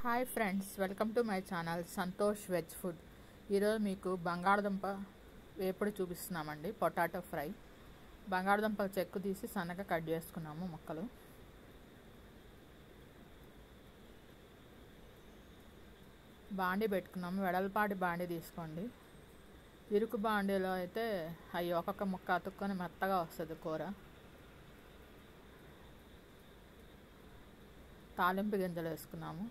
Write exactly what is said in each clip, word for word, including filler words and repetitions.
Hi friends, welcome to my channel Santosh veg food. ఈరోజు మీకు బంగాళదుంప వేపుడు చూపిస్తున్నామండి. Potato fry. బంగాళదుంప చెక్కు తీసి సన్నగా కట్ చేసుకున్నాము ముక్కలు. బాండీ పెట్టుకున్నాము. వెడల్పాటి బాండీ తీసుకోండి. ఇరుకు బాండీలో అయితే అవి ఒక్కొక్క ముక్క అతుక్కొని మెత్తగా వస్తుంది కూర. తాలింపు గింజలు వేసుకున్నాము.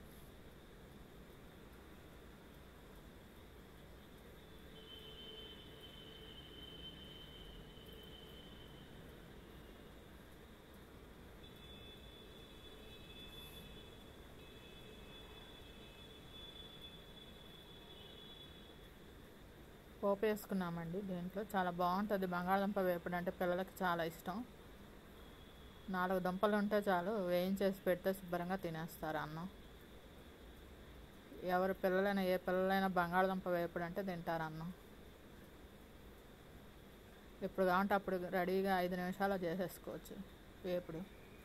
పోపు వేసుకున్నామండి. దీంట్లో చాలా బాగుంటుంది. బంగాళదుంప వేపుడు అంటే పిల్లలకి చాలా ఇష్టం. నాలుగు దుంపలు ఉంటే చాలు, వేయించేసి పెడితే శుభ్రంగా తినేస్తారు అన్నం. ఎవరు పిల్లలైనా ఏ పిల్లలైనా బంగాళదుంప వేపుడు అంటే తింటారు అన్నం. ఎప్పుడు కావాలంటే అప్పుడు రెడీగా ఐదు నిమిషాలు చేసేసుకోవచ్చు వేపుడు.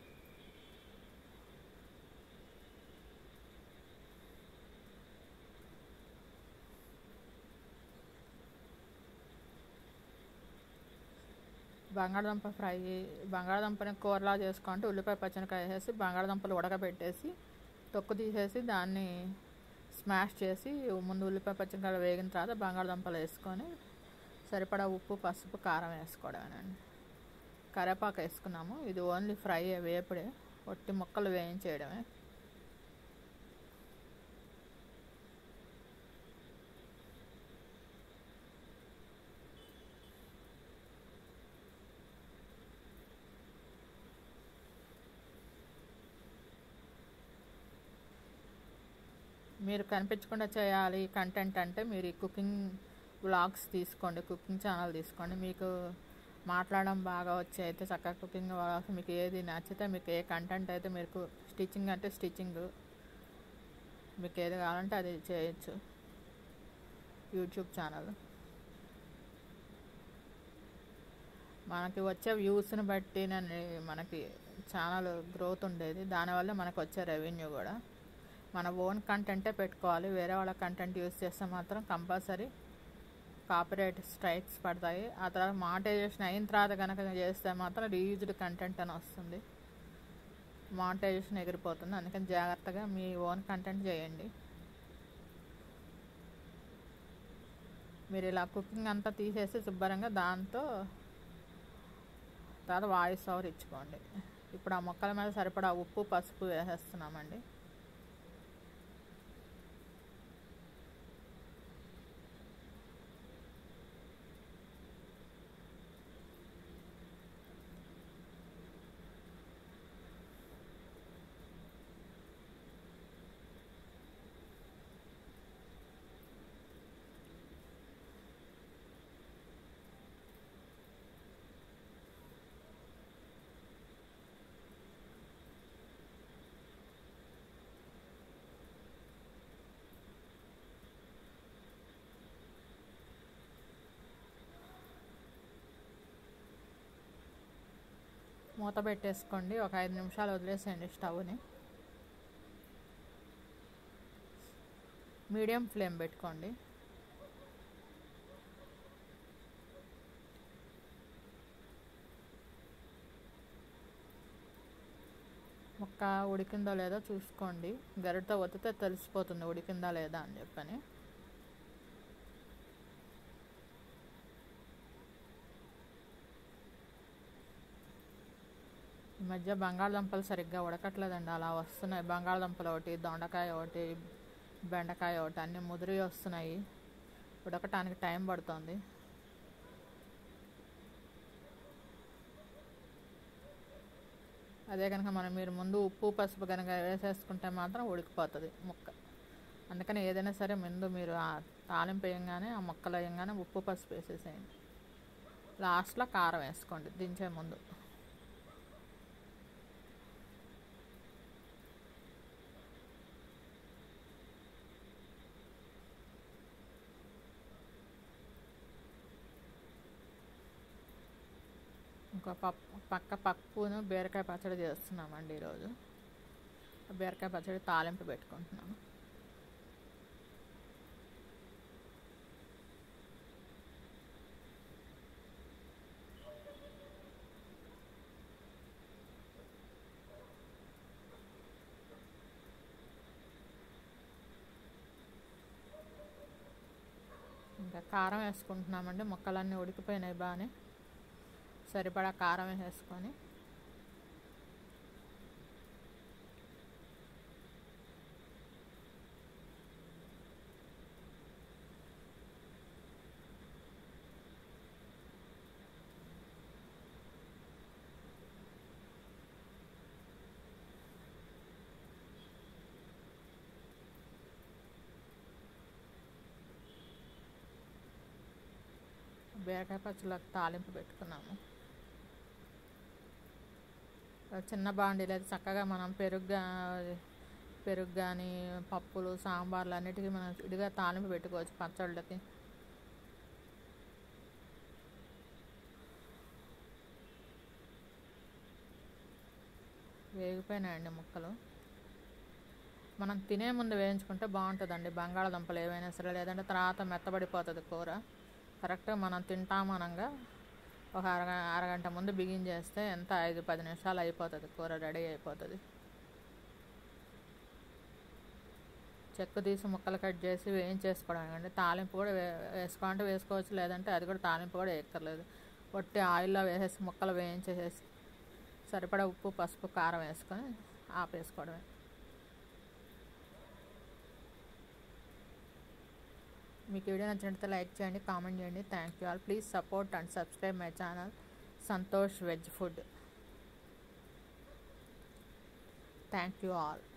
బంగాళదుంప ఫ్రై, బంగాళదుంపని కూరలా చేసుకుంటే ఉల్లిపాయ పచ్చిమిరపకాయ వేసేసి బంగాళదుంపలు ఉడకబెట్టేసి తొక్కు తీసేసి దాన్ని స్మాష్ చేసి ముందు ఉల్లిపాయ పచ్చిమిరపకాయలు వేగిన తర్వాత బంగాళదుంపలు వేసుకొని సరిపడా ఉప్పు, పసుపు, కారం వేసుకోవడమేనండి. కరివేపాకు వేసుకున్నాము. ఇది ఓన్లీ ఫ్రై, వేపుడే, ఒట్టి ముక్కలు వేయించేయడమే. మీరు కనిపించకుండా చేయాలి కంటెంట్ అంటే మీరు ఈ కుకింగ్ వ్లాగ్స్ తీసుకోండి, కుకింగ్ ఛానల్ తీసుకోండి. మీకు మాట్లాడడం బాగా వచ్చి అయితే చక్కగా కుకింగ్ వ్లాగ్స్, మీకు ఏది నచ్చితే, మీకు ఏ కంటెంట్ అయితే, మీకు స్టిచ్చింగ్ అంటే స్టిచ్చింగ్, మీకు ఏది కావాలంటే అది చేయొచ్చు. యూట్యూబ్ ఛానల్ మనకి వచ్చే వ్యూస్ని బట్టి మనకి ఛానల్ గ్రోత్ ఉండేది. దానివల్ల మనకు వచ్చే రెవెన్యూ కూడా. మన ఓన్ కంటెంటే పెట్టుకోవాలి. వేరే వాళ్ళ కంటెంట్ యూజ్ చేస్తే మాత్రం కంపల్సరీ కాపీరైట్ స్ట్రైక్స్ పడతాయి. ఆ తర్వాత మానిటైజేషన్ అయిన తర్వాత కనుక చేస్తే మాత్రం రీయూజ్డ్ కంటెంట్ అని వస్తుంది, మానిటైజేషన్ ఎగిరిపోతుంది. అందుకని జాగ్రత్తగా మీ ఓన్ కంటెంట్ చేయండి. మీరు ఇలా కుకింగ్ అంతా తీసేసి శుభ్రంగా దాంతో తర్వాత వాయిస్ ఓవర్ ఇచ్చుకోండి. ఇప్పుడు ఆ మొక్కల మీద సరిపడా ఉప్పు, పసుపు వేసేస్తున్నామండి. మూత పెట్టేసుకోండి. ఒక ఐదు నిమిషాలు వదిలేసేయండి స్టవ్ని. మీడియం ఫ్లేమ్ పెట్టుకోండి. ముక్క ఉడికిందో లేదో చూసుకోండి. గరిటతో ఒత్తితే తెలిసిపోతుంది ఉడికిందా లేదా అని చెప్పని. ఈ మధ్య బంగాళదుంపలు సరిగ్గా ఉడకట్లేదండి, అలా వస్తున్నాయి. బంగాళదుంపలు ఒకటి, దొండకాయ ఒకటి, బెండకాయ ఒకటి, అన్నీ ముదిరి వస్తున్నాయి. ఉడకటానికి టైం పడుతుంది. అదే కనుక మనం మీరు ముందు ఉప్పు, పసుపు కనుక వేసేసుకుంటే మాత్రం ఉడికిపోతుంది ముక్క. అందుకని ఏదైనా సరే ముందు మీరు ఆ తాలింపు వేయంగానే, ఆ ముక్కలు వేయంగానే ఉప్పు, పసుపు వేసేసేయండి. లాస్ట్లో కారం వేసుకోండి దించే ముందు. ఇంకో పప్పు పక్క పప్పును బీరకాయ పచ్చడి చేస్తున్నామండి ఈరోజు. బీరకాయ పచ్చడి తాలింపు పెట్టుకుంటున్నాను. ఇంకా కారం వేసుకుంటున్నామండి. ముక్కలన్నీ ఉడికిపోయినాయి బాగానే. సరిపడా కారం వేసుకొని బీరకాయ పచ్చళ్ళకి తాలింపు పెట్టుకున్నాము. చిన్న బాండీలు అయితే చక్కగా మనం పెరుగు పెరుగు కానీ పప్పులు సాంబార్లు అన్నిటికీ మనం విడిగా తాలింపు పెట్టుకోవచ్చు పచ్చళ్ళకి. వేగిపోయినాయండి ముక్కలు. మనం తినే ముందు వేయించుకుంటే బాగుంటుందండి బంగాళదుంపలు ఏవైనా సరే, లేదంటే తర్వాత మెత్తబడిపోతుంది కూర. కరెక్ట్గా మనం తింటామనంగా ఒక అరగ అరగంట ముందు బిగించేస్తే ఎంత ఐదు పది నిమిషాలు అయిపోతుంది, కూర రెడీ అయిపోతుంది. చెక్కు తీసి ముక్కలు కట్ చేసి వేయించేసుకోవడం అండి. తాలింపు కూడా వే వేసుకోవాలంటే వేసుకోవచ్చు, లేదంటే అది కూడా తాలింపు కూడా వేయక్కర్లేదు. ఒట్టి ఆయిల్లో వేసేసి ముక్కలు వేయించేసేసి సరిపడా ఉప్పు పసుపు కారం వేసుకొని ఆపేసుకోవడమే. మీకు వీడియో నచ్చినట్లయితే లైక్ చేయండి, కామెంట్ చేయండి. Thank you all. Please support and subscribe my channel Santosh veg food. Thank you all.